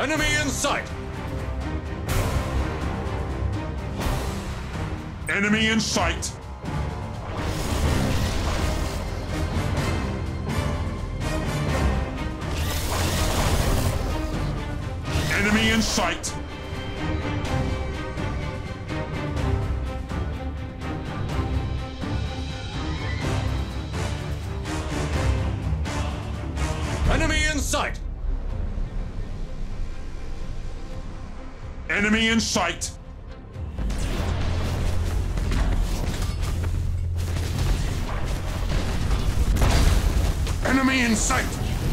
Enemy in sight! Enemy in sight! Enemy in sight! Enemy in sight! Enemy in sight! Enemy in sight!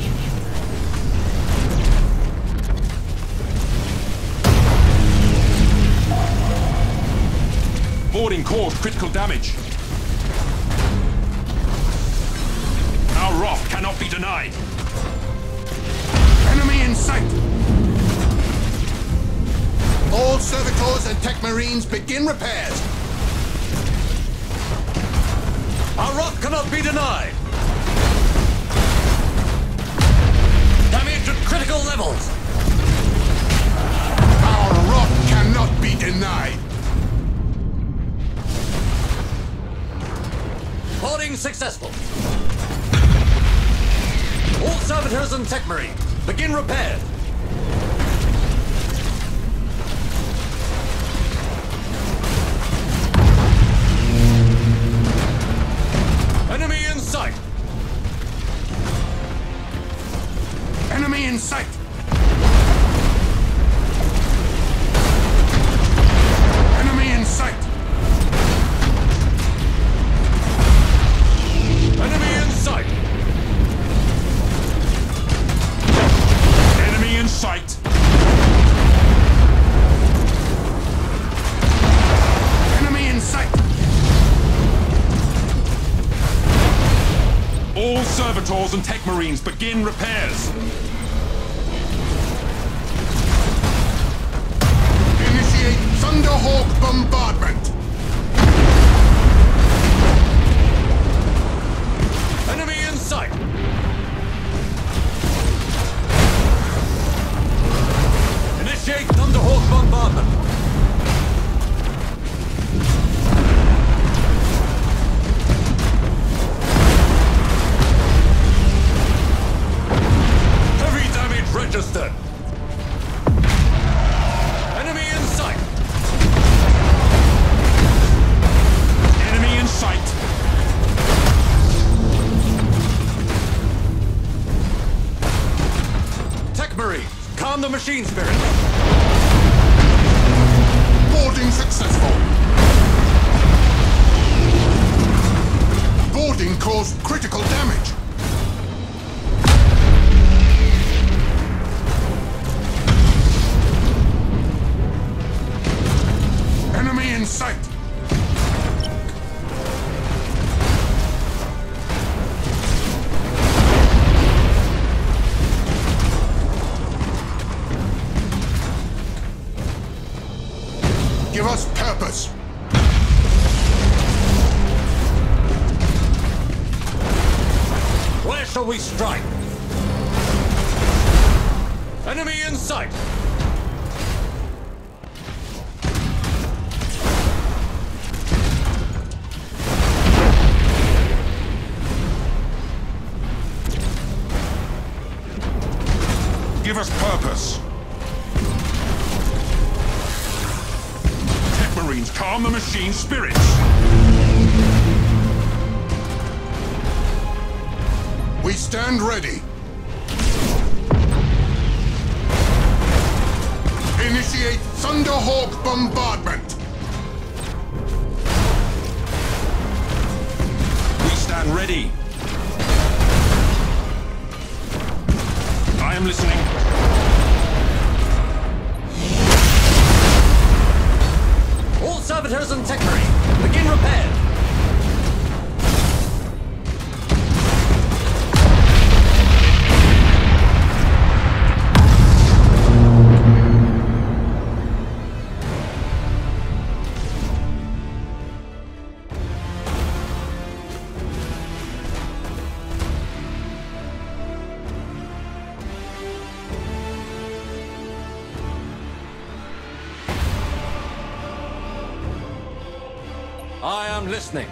Boarding caused critical damage. Our wrath cannot be denied. Enemy in sight! All servitors and tech marines begin repairs. Our wrath cannot be denied! Damage at critical levels! Our wrath cannot be denied. Boarding successful. All servitors and tech marines, begin repairs. Enemy in sight. Enemy in sight. Enemy in sight. Enemy in sight. Enemy in sight! Enemy in sight. All servitors and tech marines begin repairs. Initiate Thunderhawk bombardment. Enemy in sight. Initiate Thunderhawk bombardment. Heavy damage registered. Enemy in sight. Enemy in sight! Tech marines, calm the machine spirit. Boarding successful. Boarding caused critical damage. Enemy in sight. Give us purpose. Where shall we strike? Enemy in sight. Give us purpose! Tech marines, calm the machine spirits! We stand ready. Initiate Thunderhawk bombardment. We stand ready! I am listening. All servitors and tech marines, begin repairs. I am listening.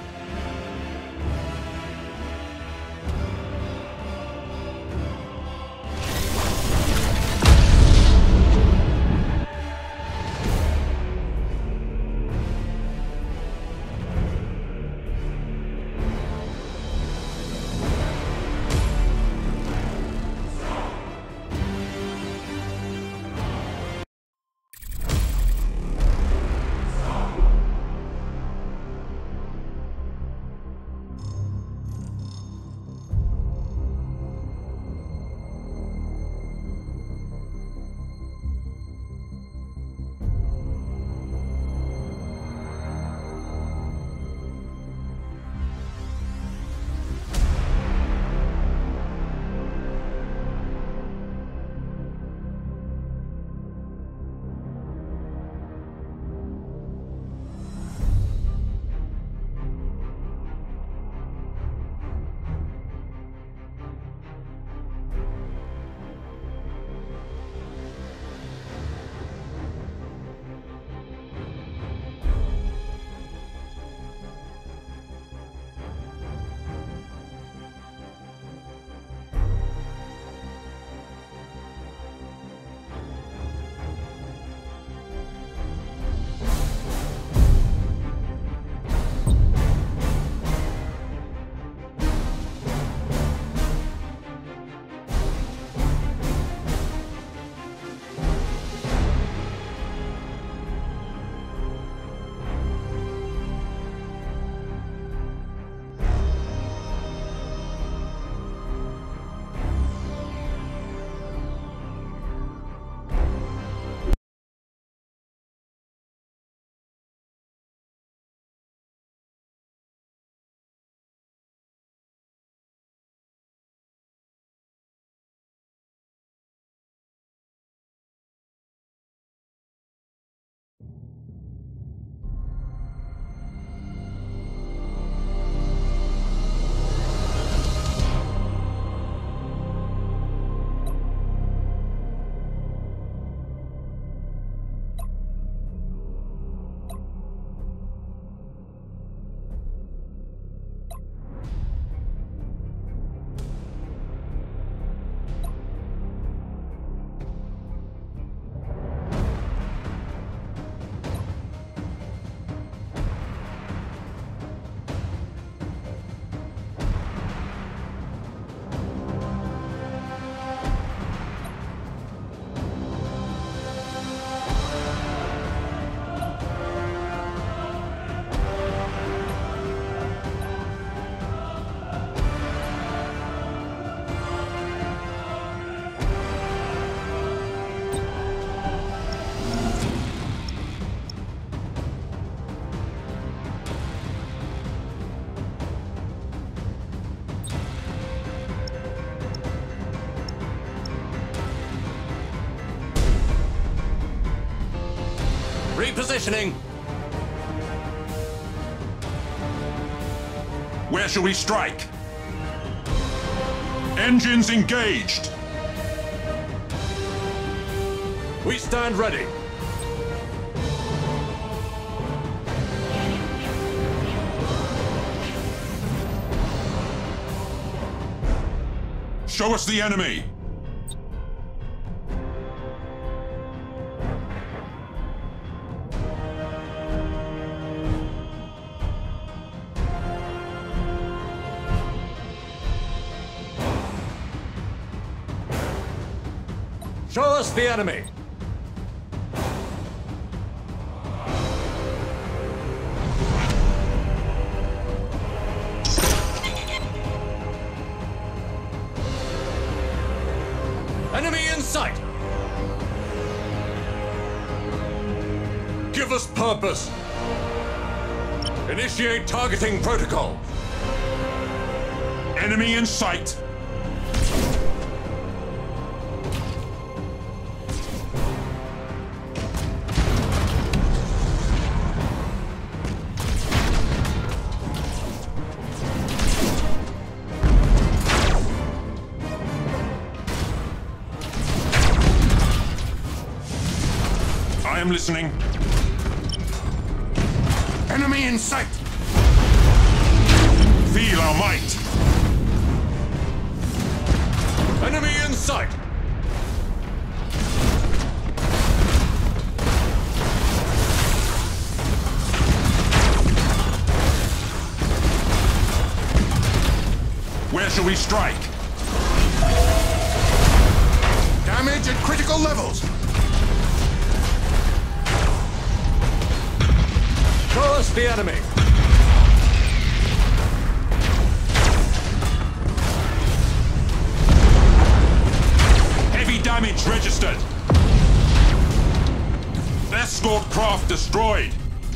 Repositioning. Where shall we strike? Engines engaged! We stand ready. Show us the enemy! Show us the enemy. Enemy in sight. Give us purpose. Initiate targeting protocol. Enemy in sight! I am listening. Enemy in sight! Feel our might. Enemy in sight. Where shall we strike? Damage at critical levels. Show us the enemy. Heavy damage registered. Escort craft destroyed.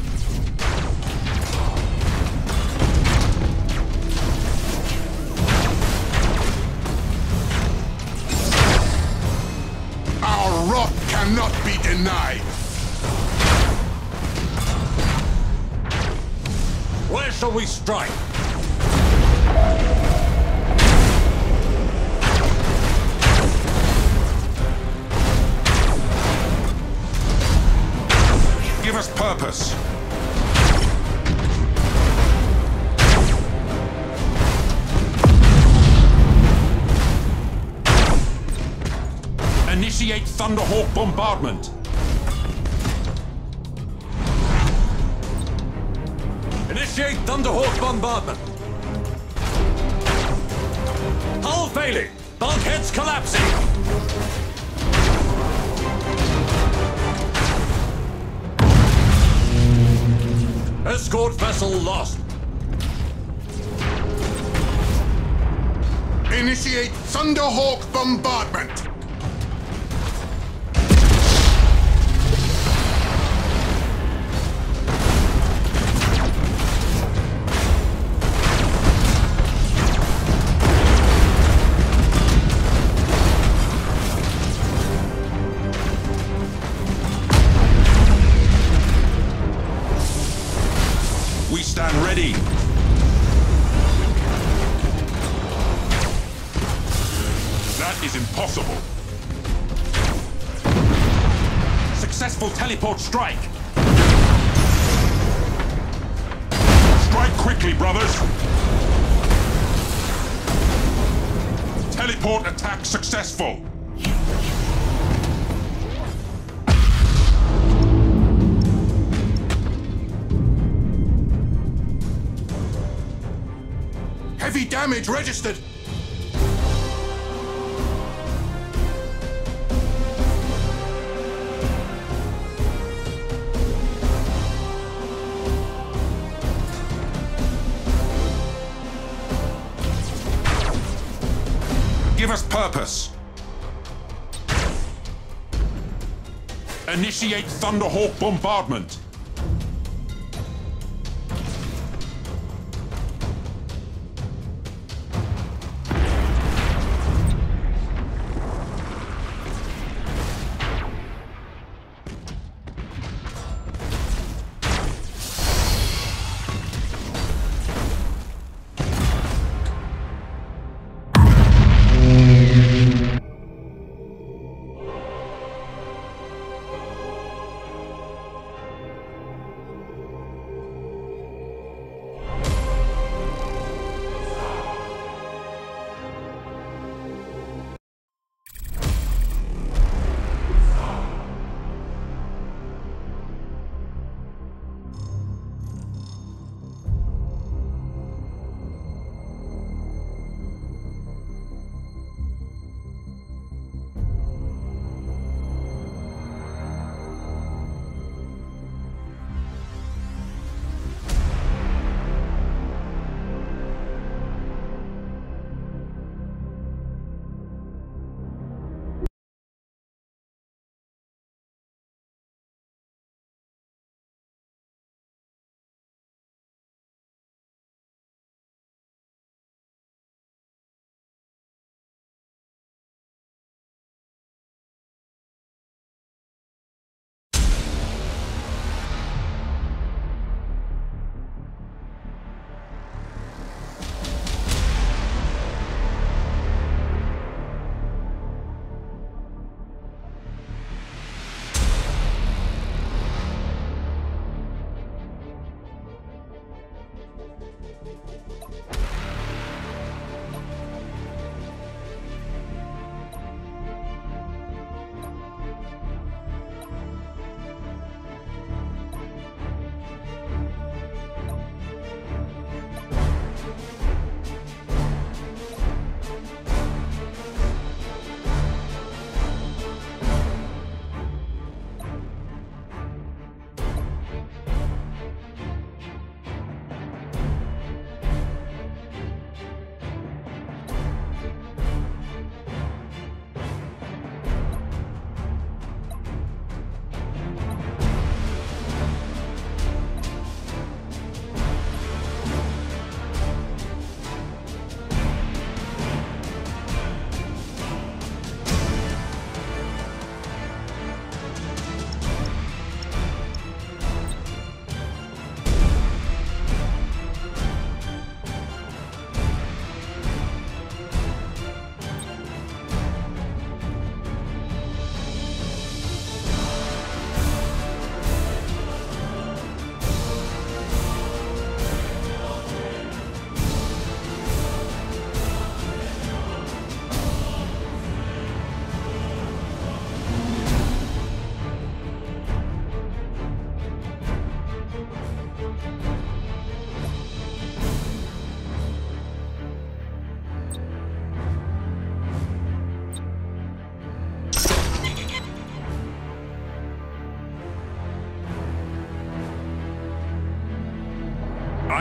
Our rock cannot be denied. Where shall we strike? Give us purpose. Initiate Thunderhawk bombardment. Initiate Thunderhawk bombardment. Hull failing. Bulkheads collapsing. Escort vessel lost. Initiate Thunderhawk bombardment. We stand ready. That is impossible. Successful teleport strike. Strike quickly, brothers. Teleport attack successful. Heavy damage registered. Give us purpose. Initiate Thunderhawk bombardment.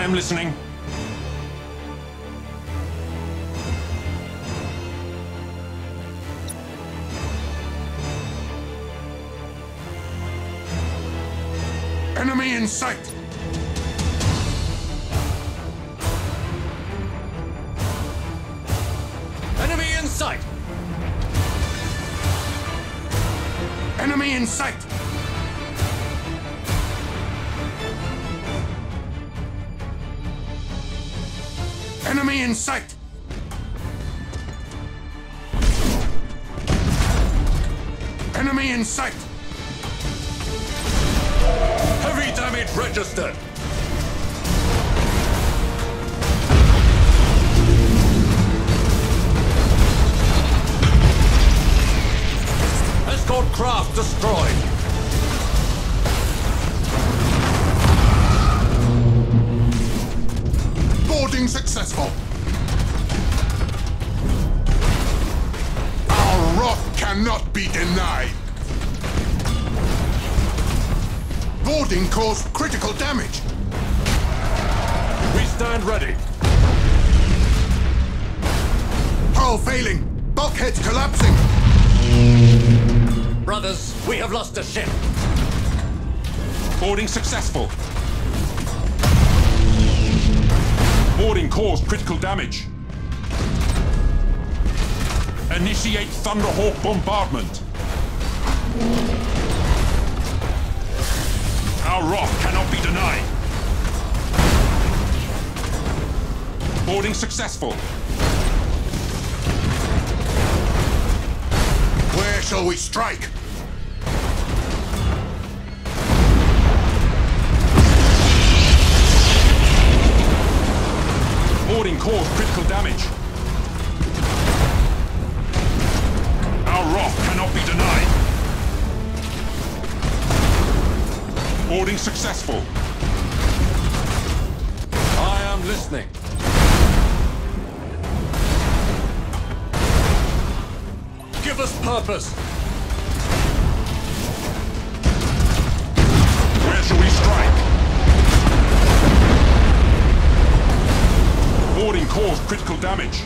I am listening. Enemy in sight! Enemy in sight! Enemy in sight! Enemy in sight! Enemy in sight! Heavy damage registered! Escort craft destroyed! Boarding successful! Our wrath cannot be denied! Boarding caused critical damage! We stand ready! Hull failing! Bulkheads collapsing! Brothers, we have lost a ship! Boarding successful. Boarding caused critical damage. Initiate Thunderhawk bombardment. Our wrath cannot be denied. Boarding successful. Where shall we strike? Boarding caused critical damage. Our wrath cannot be denied. Boarding successful. I am listening. Give us purpose! Where shall we strike? Boarding caused critical damage.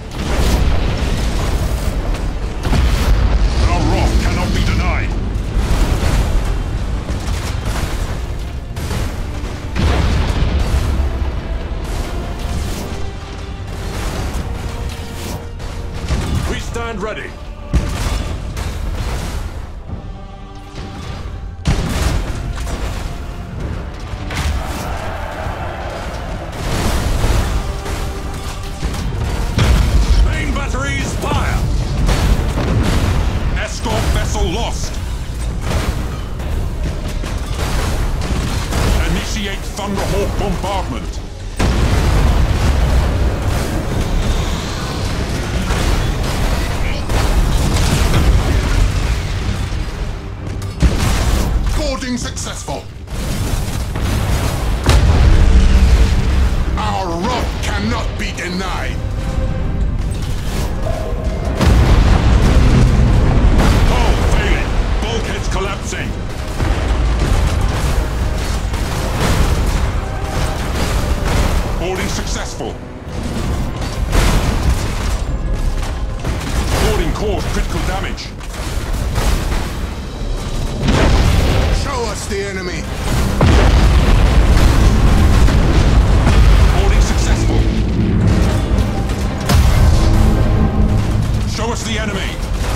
Our wrath cannot be denied. We stand ready! Main batteries fire! Escort vessel lost. Initiate Thunderhawk bombardment. Boarding successful! Our wrath cannot be denied! Hull failing. Bulkheads collapsing. Boarding successful. Boarding caused critical damage. Show us the enemy! Boarding successful. Show us the enemy.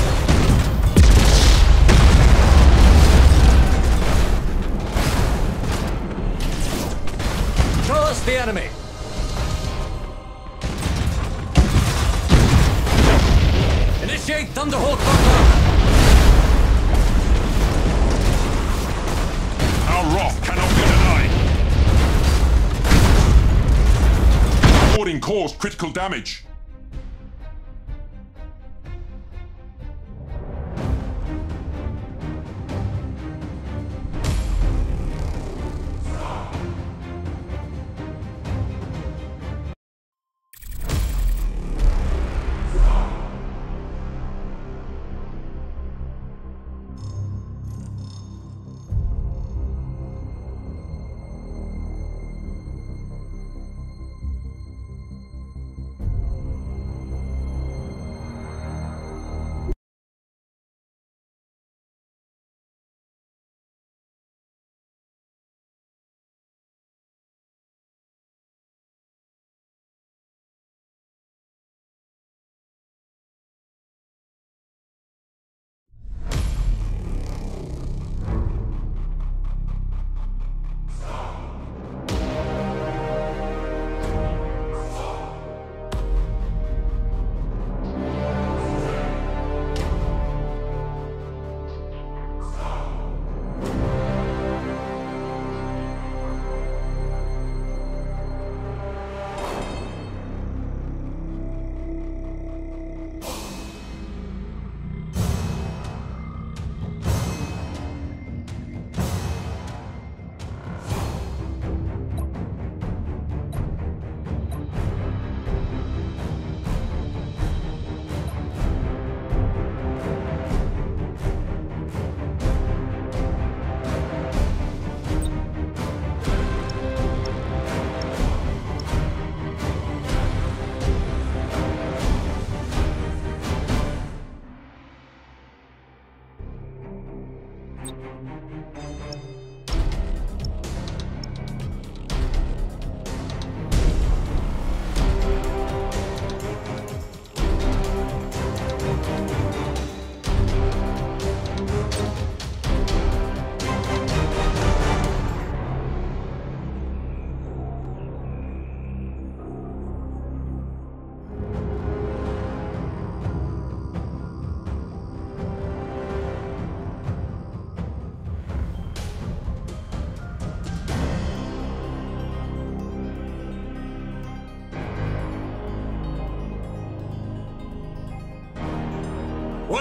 Show us the enemy! Initiate Thunderhawk bombardment! Our wrath cannot be denied. Boarding caused critical damage.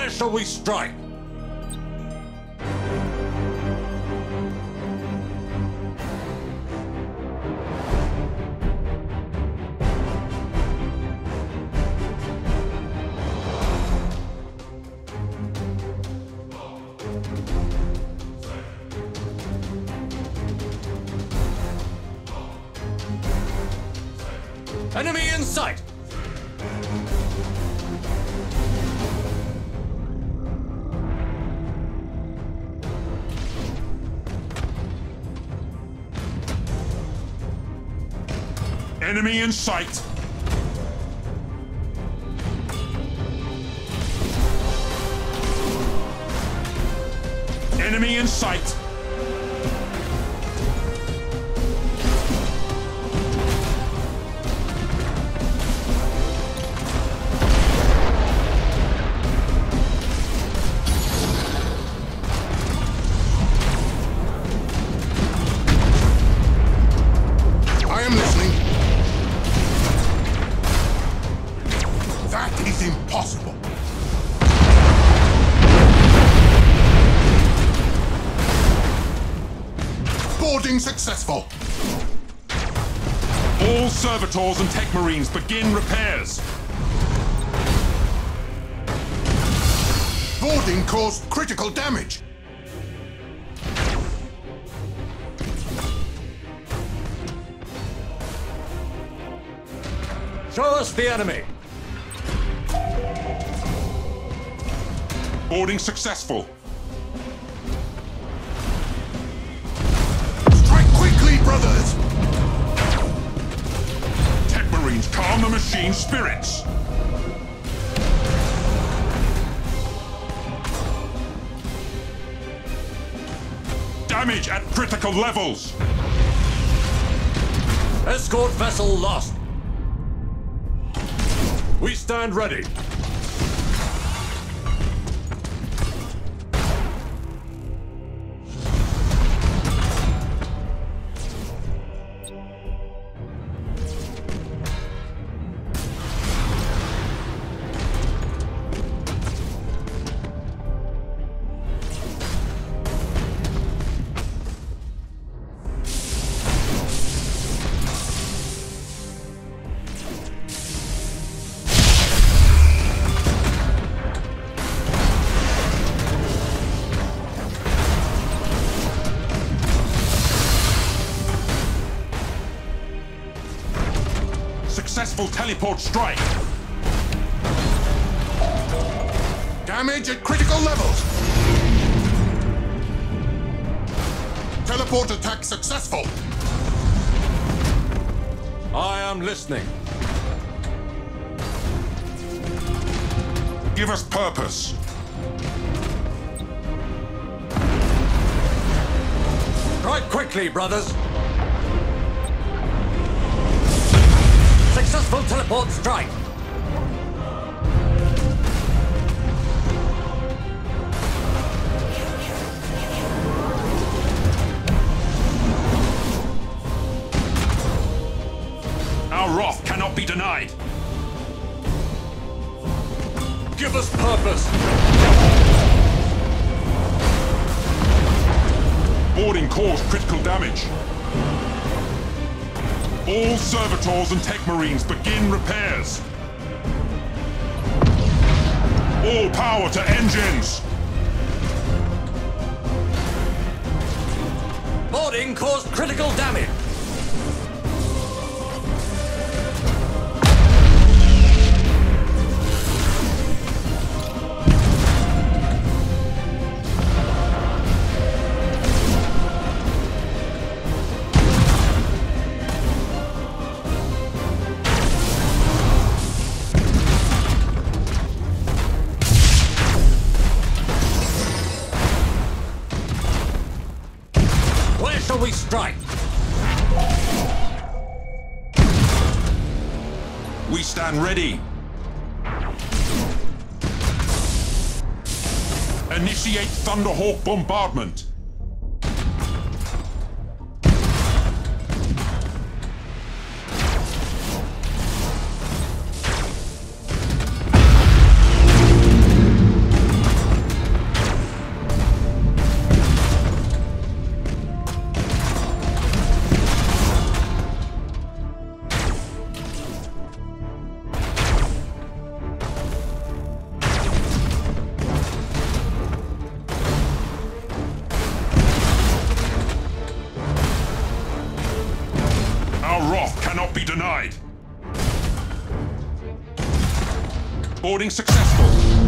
Where shall we strike? Enemy in sight! Enemy in sight! Enemy in sight! I am listening. That is impossible. Boarding successful. All servitors and tech marines begin repairs. Boarding caused critical damage. Show us the enemy! Boarding successful. Strike quickly, brothers! Tech marines calm the machine spirits. Damage at critical levels. Escort vessel lost. We stand ready. Successful teleport strike. Damage at critical levels. Teleport attack successful. I am listening. Give us purpose. Strike quickly, brothers! Successful teleport strike! Our wrath cannot be denied. Give us purpose! Boarding caused critical damage. All servitors and tech marines begin repairs. All power to engines. Boarding caused critical damage! Where shall we strike? We stand ready. Initiate Thunderhawk bombardment. wrath cannot be denied. Boarding successful.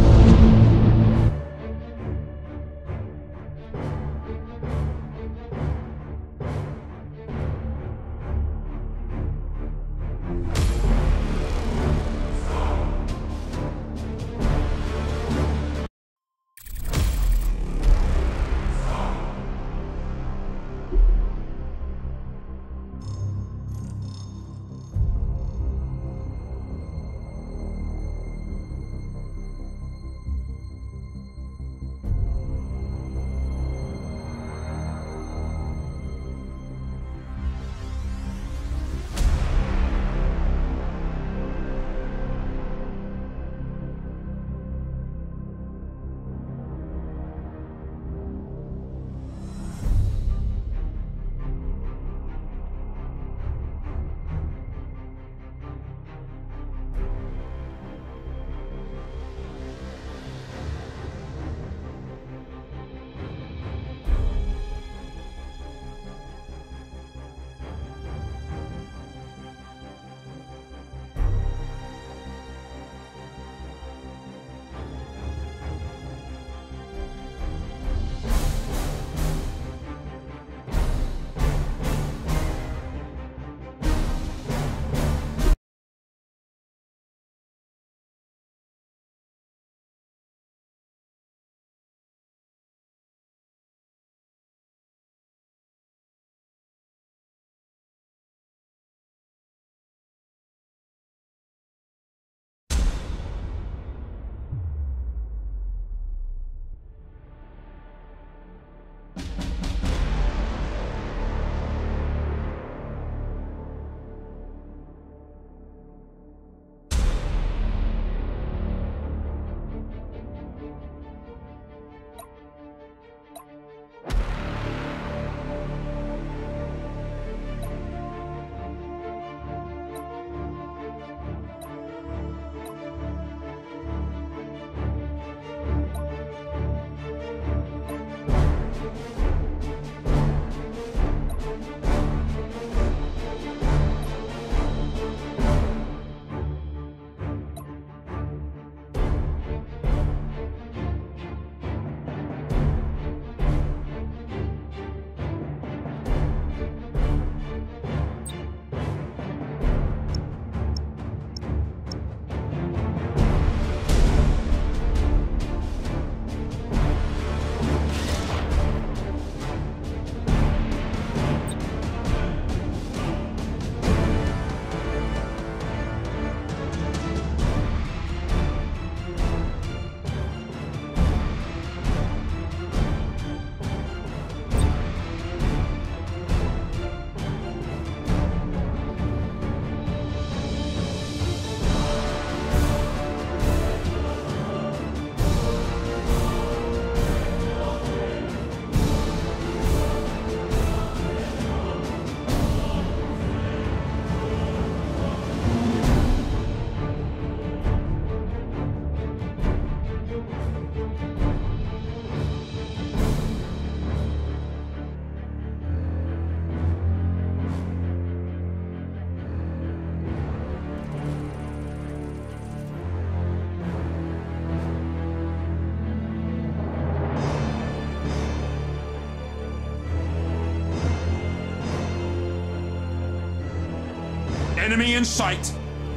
Enemy in sight!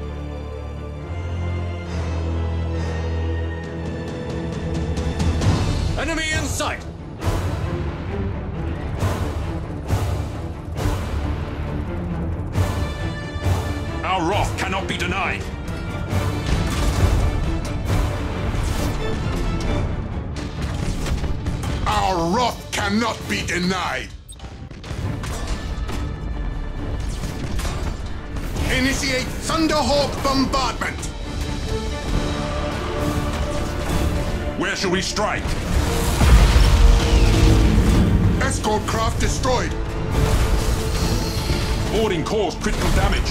Enemy in sight! Our wrath cannot be denied! Our wrath cannot be denied! Initiate Thunderhawk bombardment! Where shall we strike? Escort craft destroyed! Boarding caused critical damage.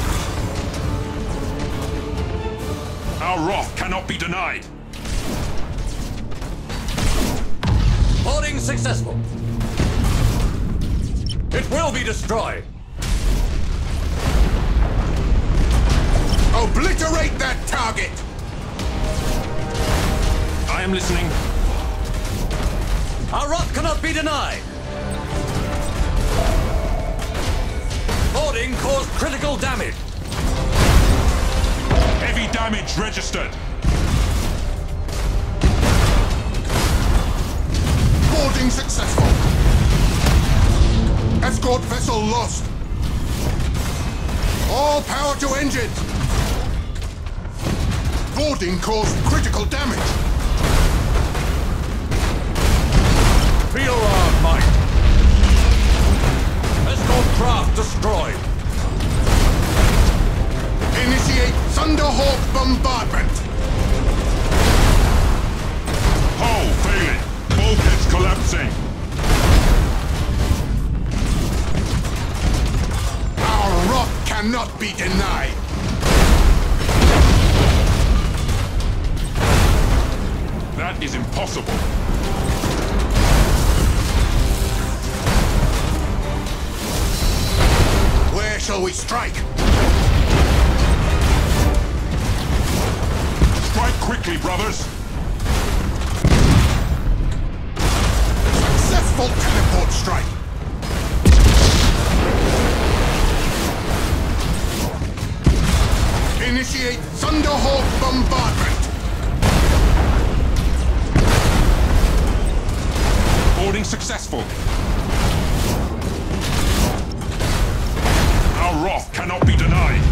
Our wrath cannot be denied. Boarding successful. It will be destroyed. Obliterate that target! I am listening. Our rock cannot be denied! Boarding caused critical damage! Heavy damage registered. Boarding successful. Escort vessel lost. All power to engines. Boarding caused critical damage. Feel our might! Escort craft destroyed! Initiate Thunderhawk bombardment. Hull failing. Bulkheads collapsing. Our rock cannot be denied. That is impossible. Where shall we strike? Strike quickly, brothers. Successful teleport strike. Initiate Thunderhawk bombardment. Boarding successful. Our wrath cannot be denied.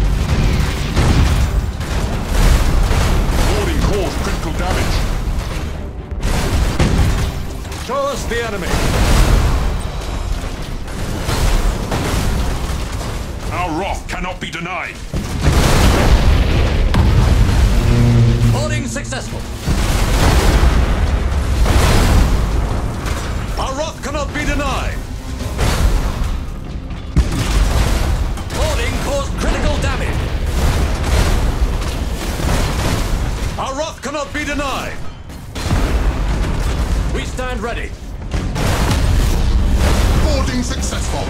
Boarding caused critical damage. Show us the enemy! Our wrath cannot be denied. Boarding successful! Our rock cannot be denied! Boarding caused critical damage! Our rock cannot be denied! We stand ready! Boarding successful.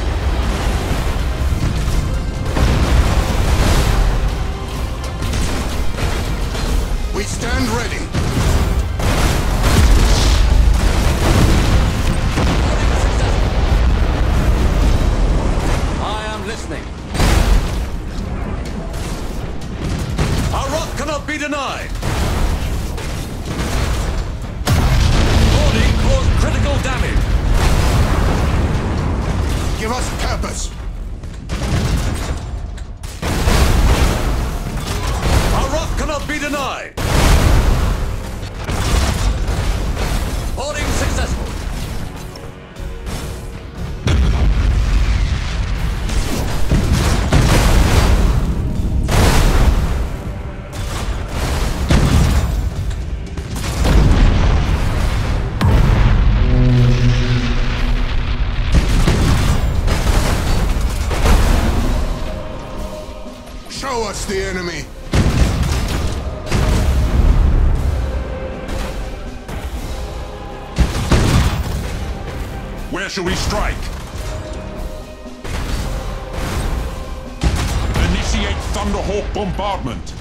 We stand ready. I am listening. Our rock cannot be denied! Boarding caused critical damage! Give us purpose. Our rock cannot be denied! Boarding successful! Show us the enemy. Where shall we strike? Initiate Thunderhawk bombardment.